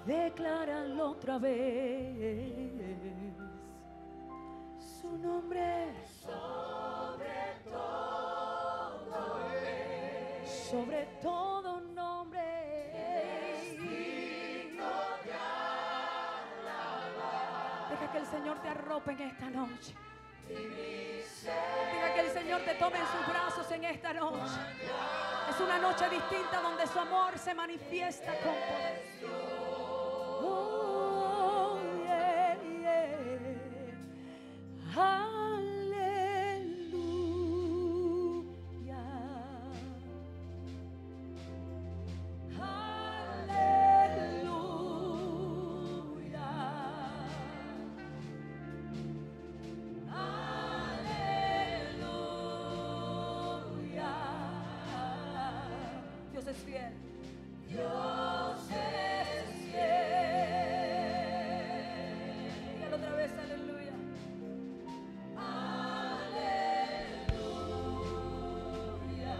decláralo otra vez. Su nombre sobre todo nombre. Deja que el Señor te arrope en esta noche. Deja que el Señor te tome en sus brazos en esta noche. Es una noche distinta donde su amor se manifiesta con poder. Oh, yeah, yeah. Aleluya. Aleluya. Aleluya. Dios es fiel. Dios es fiel. Dígalo otra vez, aleluya. Aleluya.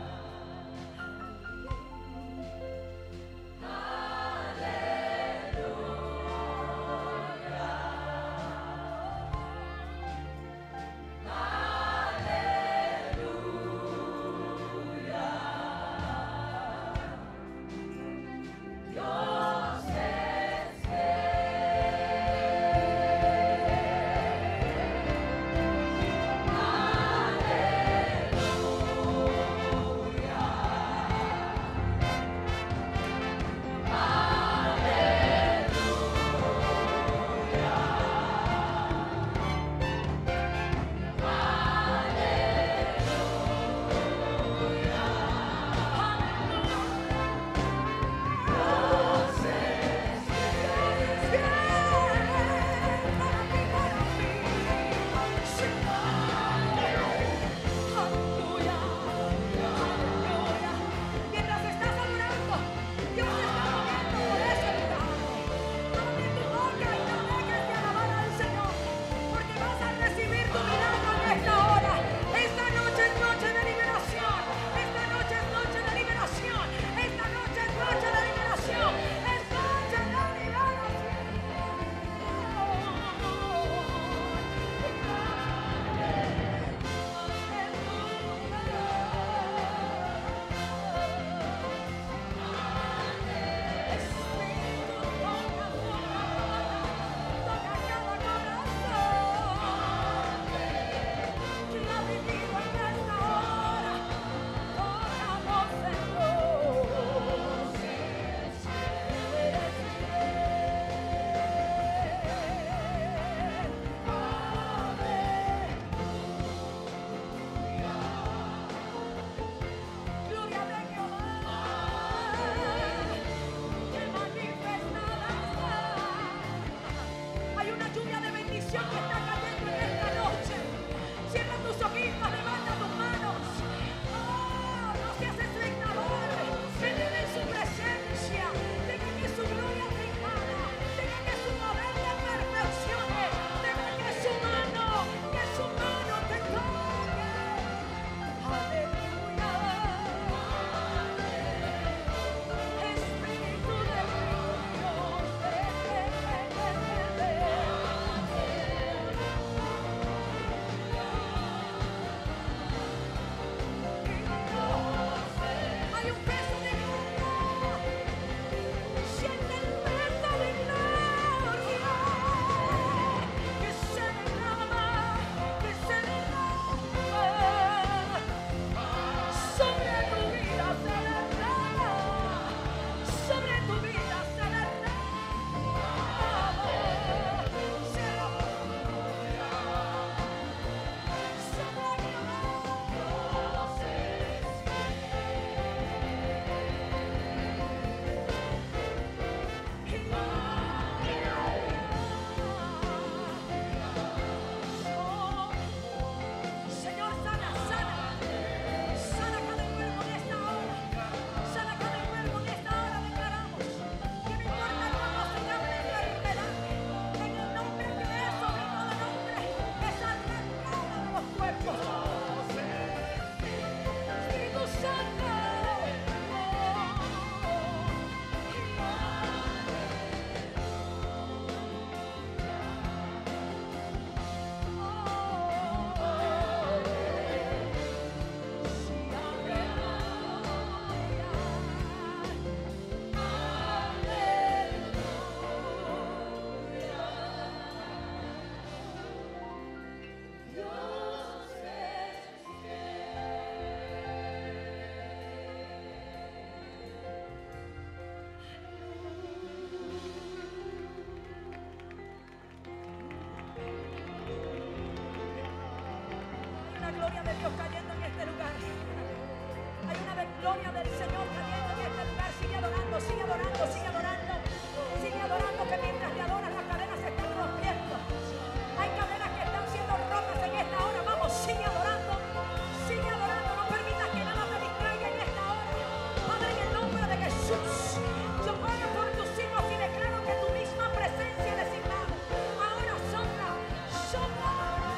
de Dios cayendo en este lugar. Hay una gloria del Señor cayendo en este lugar. Sigue adorando, sigue adorando, sigue adorando. Sigue adorando, que mientras te adoras las cadenas se están rompiendo. Hay cadenas que están siendo rotas en esta hora. Vamos, sigue adorando. Sigue adorando. No permitas que nada te distraiga en esta hora. Padre, en el nombre de Jesús, yo oro por tus hijos y declaro que tu misma presencia designada ahora sopla, sopla,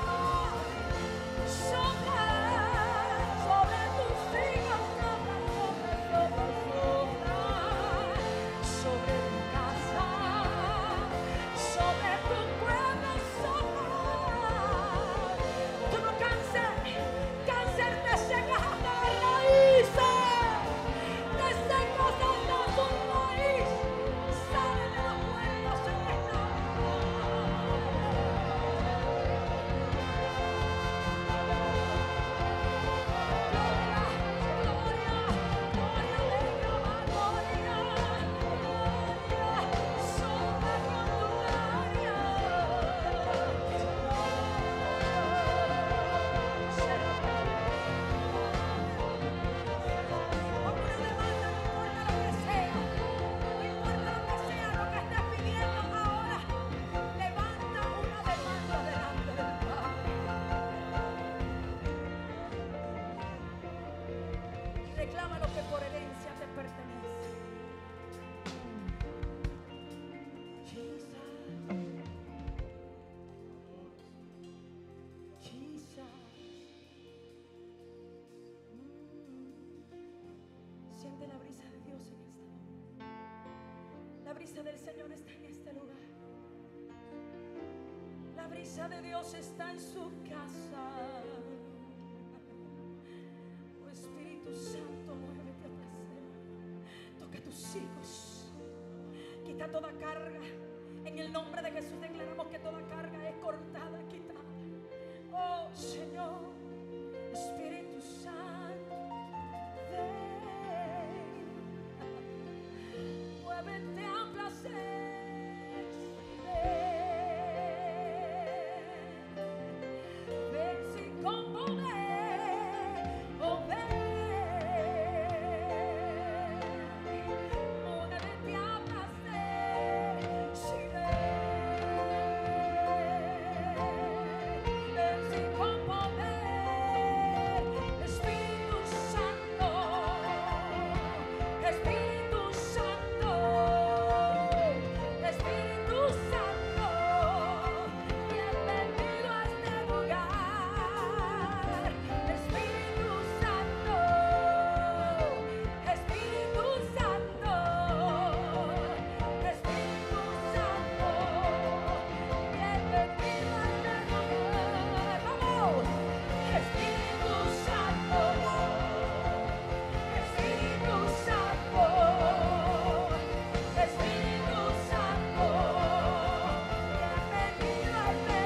sopla sobre tus hijos, sopla, sobre tu casa, sobre tu pueblo, sopla. Tú no cáncer te secas hasta las raíces, te secas hasta tu raíz, sale de los cuerpos en esta reclama lo que por herencia te pertenece. Siente la brisa de Dios en esta hora. La brisa del Señor está en este lugar. La brisa de Dios está en su casa. Oh Espíritu Santo, muévete a placer. Toca a tus hijos. Quita toda carga. En el nombre de Jesús declaramos que toda carga es cortada, quitada. Oh Señor, Espíritu Santo, ven. Muévete a placer. Ven sin componer, oh ven, muévete a placer, si ven sin componer, Espíritu Santo, Espíritu Santo, Espíritu Santo, bienvenido a este lugar. Espíritu Santo, Espíritu Santo, Espíritu Santo, bienvenido a este lugar. Vamos, Espíritu Santo, Espíritu Santo, Espíritu Santo, bienvenido a este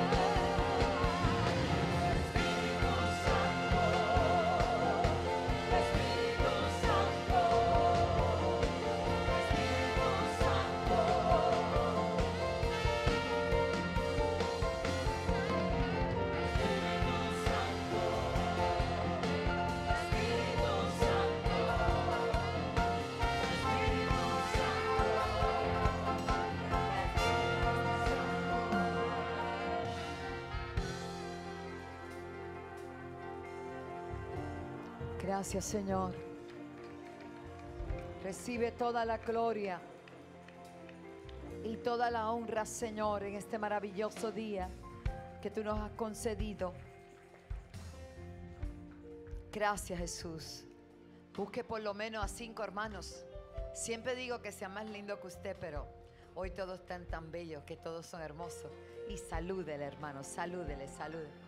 Gracias, Señor. Recibe toda la gloria y toda la honra, Señor, en este maravilloso día que tú nos has concedido. Gracias, Jesús. Busque por lo menos a 5 hermanos. Siempre digo que sea más lindo que usted, pero hoy todos están tan bellos, que todos son hermosos. Y salúdele, hermano, salúdele, salúdele.